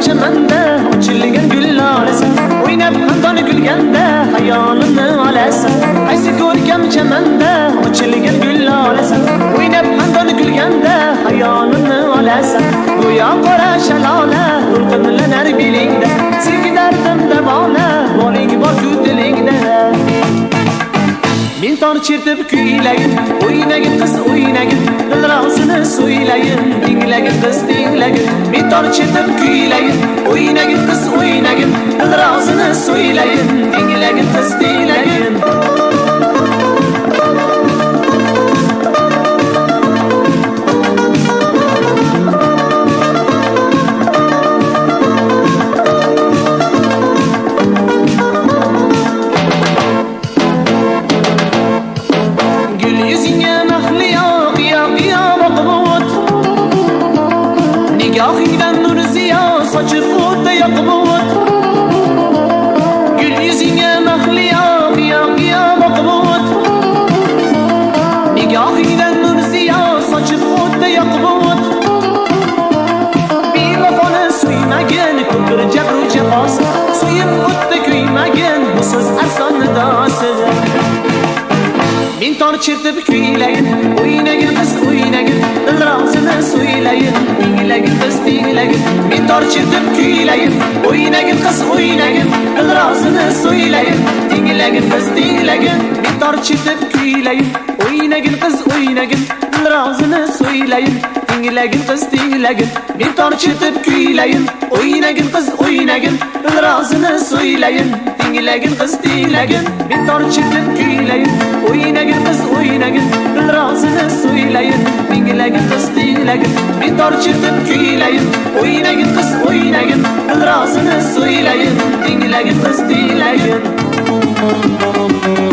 chamanda ochilgan gullarsan o'ynab xandon kulganda xayolimni olasan qaysi ko'rkam chamanda ochilgan gullarsan o'ynab xandon kulganda xayolimni olasan go'yo qora shalola to'lqinlanar belingda sevgi dardimda bola boling bor-ku dilingda men tor chertib kuylayin o'ynagin qiz o'ynagin dilrosini so'ylayin tinglagin qiz tinglagin men tor chertib kuylayin o'ynagin qiz o'ynagin dilrosini so'ylayin tinglagin qiz tinglagin nigohingdan nur ziyo sochib o'tda yoqib o't gul yuzingga mahliyo qiyo boqib o't nigohingdan nur ziyo sochib o'tda yoqib o't bevafoni suymagin kuldir jabru jafosi suyib o'tda kuymagin bu so'z arson nidosi men tor chertib kuylayin o'ynagin qiz o'ynagin dilrosini so'ylayin tinglagin qiz tinglagin men tor chertib kuylayin o'ynagin qiz o'ynagin dilrosini so'ylayin tinglagin qiz tinglagin men tor chertib kuylayin o'ynagin qiz o'ynagin dilrosini so'ylayin tinglagin qiz tinglagin men tor chertib kuylayin o'ynagin qiz o'ynagin dilrosini so'ylayin tinglagin qiz tinglagin men tor chertib kuylayin o'ynagin qiz o'ynagin dilrosini so'ylayin tinglagin qiz tinglagin men tor chertib kuylayin o'ynagin qiz o'ynagin dilrosini so'ylayin tinglagin qiz tinglagin